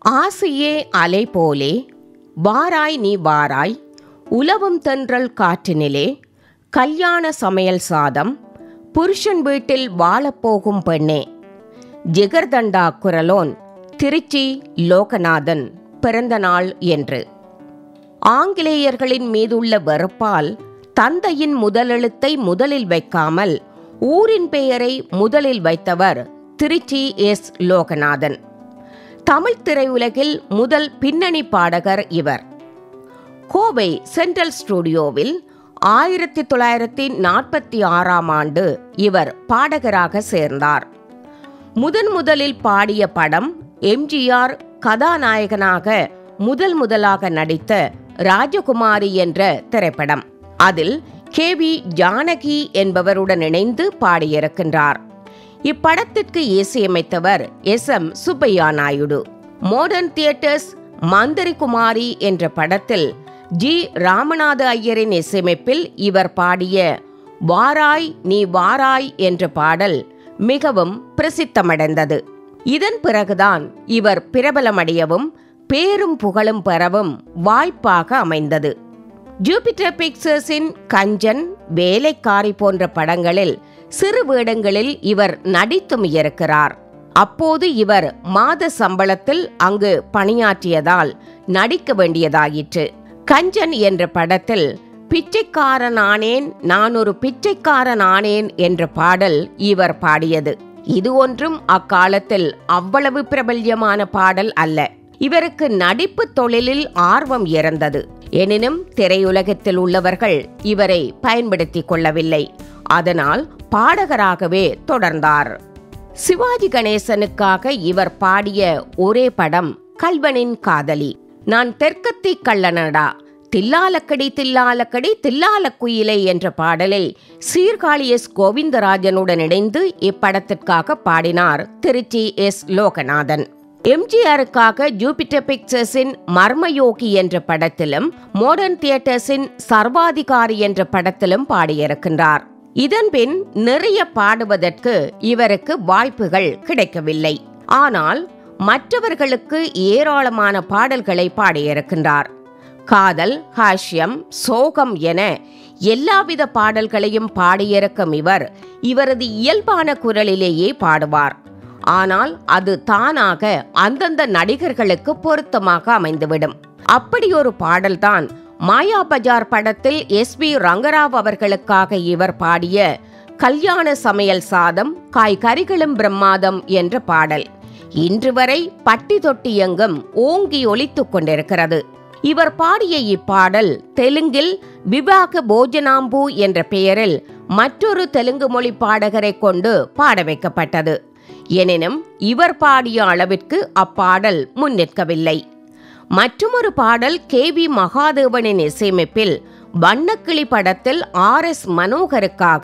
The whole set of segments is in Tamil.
ஆசையே அலை போலே வாராய் நீ வாராய், உலவும் தென்றல் காற்றினிலே, கல்யாண சமையல் சாதம், புருஷன் வீட்டில் வாழப்போகும் பெண்ணே. ஜிகர்தண்டா குரலோன் திருச்சி லோகநாதன் பிறந்த நாள் என்று. ஆங்கிலேயர்களின் மீதுள்ள வெறுப்பால் தந்தையின் முதலெழுத்தை முதலில் வைக்காமல் ஊரின் பெயரை முதலில் வைத்தவர் திருச்சி எஸ். லோகநாதன். தமிழ் திரையுலகில் முதல் பின்னணி பாடகர் இவர். கோவை சென்ட்ரல் ஸ்டுடியோவில் 1946ஆம் ஆண்டு இவர் பாடகராக சேர்ந்தார். முதலில் பாடிய படம் எம்ஜிஆர் கதாநாயகனாக முதலாக நடித்த ராஜகுமாரி என்ற திரைப்படம். அதில் KV ஜானகி என்பவருடன் இணைந்து பாடியிருக்கின்றார். இப்படத்திற்கு இசையமைத்தவர் SM Subbaiah Naidu. Modern theatres Manthiri Kumari என்ற படத்தில் G. ராமநாத ஐயரின் இசையமைப்பில் இவர் பாடிய வாராய் நீ வாராய் என்ற பாடல் மிகவும் பிரசித்தமடைந்தது. இதன் பிறகுதான் இவர் பிரபலமடையவும் பேரும் புகழும் பெறவும் வாய்ப்பாக அமைந்தது. ஜூபிட்டர் பிக்சர்ஸின் கஞ்சன், வேலைக்காரி போன்ற படங்களில் சிறு வேடங்களில் இவர் நடித்தும் இருக்கிறார். அப்போது இவர் மாத சம்பளத்தில் அங்கு பணியாற்றியதால் நடிக்க வேண்டியதாயிற்று. கஞ்சன் என்ற படத்தில் பிச்சைக்காரனானேன் நான் ஒரு பிச்சைக்காரனானேன் என்ற பாடல் இவர் பாடியது. இது ஒன்றும் அக்காலத்தில் அவ்வளவு பிரபல்யமான பாடல் அல்ல. இவருக்கு நடிப்பு தொழிலில் ஆர்வம் இருந்தது. எனினும் திரையுலகத்தில் உள்ளவர்கள் இவரை பயன்படுத்திக் கொள்ளவில்லை. அதனால் பாடகராகவே தொடர்ந்தார். சிவாஜி கணேசனுக்காக இவர் பாடிய ஒரே படம் கல்வனின் காதலி. நான் தெற்கத்தி கள்ளனடா, தில்லாலக்கடி தில்லாலக்கடி தில்லால குயிலை என்ற பாடலை சீர்காழி எஸ். கோவிந்தராஜனுடன் இணைந்து இப்படத்திற்காக பாடினார் திருச்சி எஸ். லோகநாதன். எம்ஜிஆருக்காக ஜூபிட்டர் பிக்சர்ஸின் மர்மயோகி என்ற படத்திலும் மாடர்ன் தியேட்டர்ஸின் சர்வாதிகாரி என்ற படத்திலும் பாடியிருக்கின்றார். இதன்பின் நிறைய பாடுவதற்கு இவருக்கு வாய்ப்புகள் கிடைக்கவில்லை. ஆனால் மற்றவர்களுக்கு ஏராளமான பாடல்களை பாடியிருக்கின்றார். காதல், ஹாஷ்யம், சோகம் என எல்லாவித பாடல்களையும் பாடியிருக்கும் இவர் இவரது இயல்பான குரலிலேயே பாடுவார். ஆனால் அது தானாக அந்தந்த நடிகர்களுக்கு பொருத்தமாக அமைந்துவிடும். அப்படி ஒரு பாடல்தான் மாயா பஜார் படத்தில் SP ரங்கராவ் அவர்களுக்காக இவர் பாடிய கல்யாண சமையல் சாதம் காய்கறிகளும் பிரம்மாதம் என்ற பாடல். இன்று வரை பட்டி தொட்டி எங்கும் ஓங்கி ஒலித்துக் கொண்டிருக்கிறது. இவர் பாடிய இப்பாடல் தெலுங்கில் விவாக போஜனாம்பு என்ற பெயரில் மற்றொரு தெலுங்கு மொழி பாடகரை கொண்டு பாட வைக்கப்பட்டது. எனினும் இவர் பாடிய அளவிற்கு அப்பாடல் முன்னிற்கவில்லை. மற்றொரு பாடல் KV மகாதேவனின் இசையமைப்பில் வண்ணக்கிளி படத்தில் RS மனோகருக்காக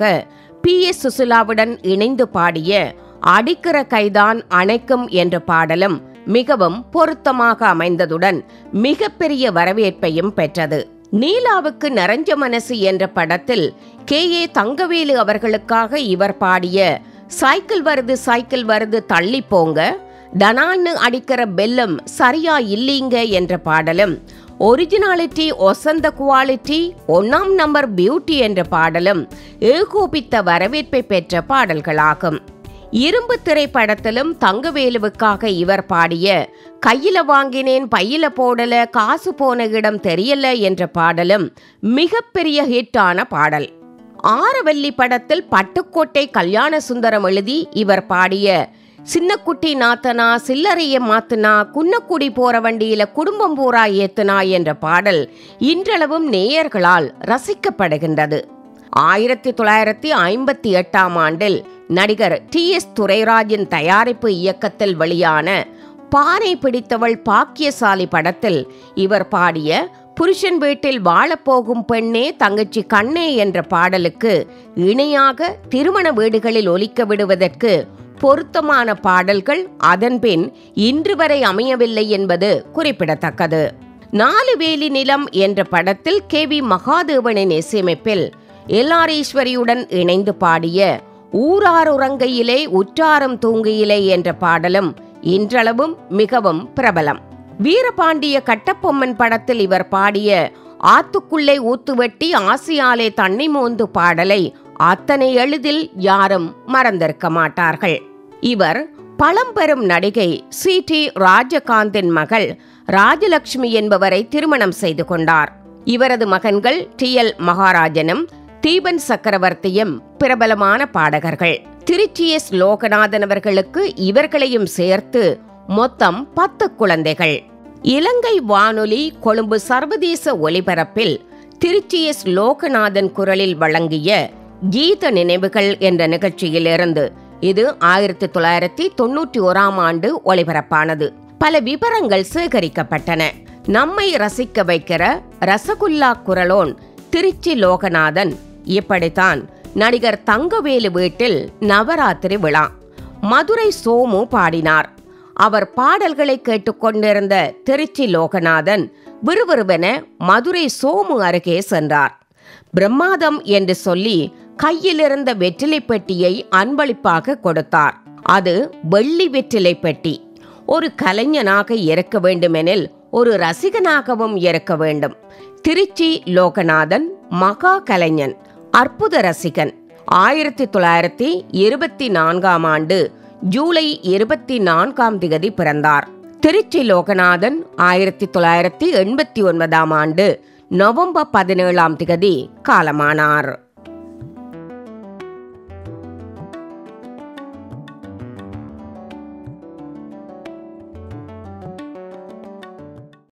PS சுசிலாவுடன் இணைந்து பாடிய அடிக்கிற கைதான் அணைக்கும் என்ற பாடலும் மிகவும் பொருத்தமாக அமைந்ததுடன் மிகப்பெரிய வரவேற்பையும் பெற்றது. நீலாவுக்கு நரஞ்ச மனசு என்ற படத்தில் KA தங்கவேலு அவர்களுக்காக இவர் பாடிய சைக்கிள் வருது தள்ளி போங்க, டனான்னு அடிக்கிற பெல்லம் சரியா இல்லீங்க என்ற பாடலும், ஒரிஜினாலிட்டி ஒசந்த குவாலிட்டி ஒன்னாம் நம்பர் பியூட்டி என்ற பாடலும் ஏகோபித்த வரவேற்பை பெற்ற பாடல்களாகும். இரும்பு திரைப்படத்திலும் தங்கவேலுவுக்காக இவர் பாடிய கையில வாங்கினேன் பையில போடல காசு போன இடம் தெரியல என்ற பாடலும் மிகப்பெரிய ஹிட்டான பாடல். ஆரவல்லி படத்தில் பட்டுக்கோட்டை கல்யாண சுந்தரம் எழுதி இவர் பாடிய சின்னக்குட்டி நாத்தனா சில்லறைய மாத்துனா குன்னக்குடி போற வண்டியில குடும்பம் பூரா ஏத்துனா என்ற பாடல் இன்றளவும் நேயர்களால் ரசிக்கப்படுகின்றது. 1958ஆம் ஆண்டில் நடிகர் TS துரைராஜின் தயாரிப்பு இயக்கத்தில் வெளியான பானை பிடித்தவள் பாக்கியசாலி படத்தில் இவர் பாடிய புருஷன் வீட்டில் வாழப்போகும் பெண்ணே தங்கச்சி கண்ணே என்ற பாடலுக்கு இணையாக திருமண வீடுகளில் ஒலிக்க விடுவதற்கு பொருத்தமான பாடல்கள் அதன்பின் இன்று வரை அமையவில்லை என்பது குறிப்பிடத்தக்கது. 4 வேலி நிலம் என்ற படத்தில் KV மகாதேவனின் இசையமைப்பில் LR ஈஸ்வரியுடன் இணைந்து பாடிய ஊரார் உறங்கையிலே உற்றாரம் தூங்கையிலே என்ற பாடலும் இன்றளவும் மிகவும் பிரபலம். வீரபாண்டிய கட்டபொம்மன் படத்தில் இவர் பாடிய ஆத்துக்குள்ளே ஊத்துவெட்டி ஆசியாலே தண்ணி மோந்து பாடலை அத்தனை எளிதில் யாரும் மறந்திருக்க மாட்டார்கள். இவர் பழம்பெரும் நடிகை சி.டி. ராஜகாந்தின் மகள் ராஜலட்சுமி என்பவரை திருமணம் செய்து கொண்டார். இவரது மகன்கள் டி.எல். மகாராஜனும் தீபன் சக்கரவர்த்தியும் பிரபலமான பாடகர்கள். திருச்சி எஸ். லோகநாதன் அவர்களுக்கு இவர்களையும் சேர்த்து மொத்தம் 10 குழந்தைகள். இலங்கை வானொலி கொழும்பு சர்வதேச ஒலிபரப்பில் திருச்சி எஸ். லோகநாதன் குரலில் வழங்கிய கீத நினைவுகள் என்ற நிகழ்ச்சியிலிருந்து இது 1991ஆம் ஆண்டு ஒலிபரப்பானது. பல விவரங்கள் சேகரிக்கப்பட்டன. நம்மை ரசிக்க வைக்கிற ரசகுல்லா குரலோன் திருச்சி லோகநாதன். இப்படித்தான் நடிகர் தங்கவேலு வீட்டில் நவராத்திரி விழா மதுரை சோமு பாடினார். அவர் பாடல்களை கேட்டுக்கொண்டிருந்த திருச்சி லோகநாதன் விறுவிறுவென மதுரை சோமு அருகே சென்றார். பிரம்மாதம் என்று சொல்லி கையிலிருந்த வெற்றிலை பெட்டியை அன்பளிப்பாக கொடுத்தார். அது வெள்ளி வெற்றிலை பெட்டி. ஒரு கலைஞனாக இருக்க வேண்டுமெனில் ஒரு ரசிகனாகவும் இருக்க வேண்டும். திருச்சி லோகநாதன் மகா கலைஞன், அற்புத ரசிகன். 1924ஆம் ஆண்டு ஜூலை 24ஆம் தேதி பிறந்தார். திருச்சி லோகநாதன் 1989ஆம் ஆண்டு நவம்பர் 17ஆம் தேதி காலமானார்.